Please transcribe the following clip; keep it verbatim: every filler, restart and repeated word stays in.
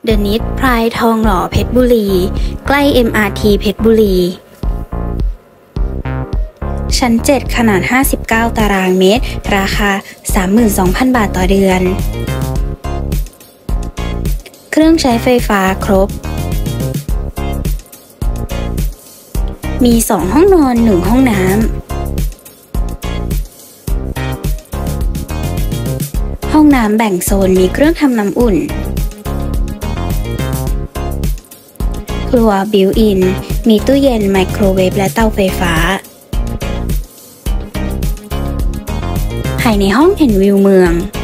เดอะนิดพรายทองหล่อเพชรบุรีใกล้ เอ็ม อาร์ ที เพชรบุรีชั้นเจ็ดขนาดห้าสิบเก้าตารางเมตรราคา สามหมื่นสองพัน บาทต่อเดือนเครื่องใช้ไฟฟ้าครบมีสองห้องนอนหนึ่งห้องน้ำห้องน้ำแบ่งโซนมีเครื่องทำน้ำอุ่นครัวบิวอินมีตู้เย็นไมโครเวฟและเตาไฟฟ้าภายในห้องเห็นวิวเมือง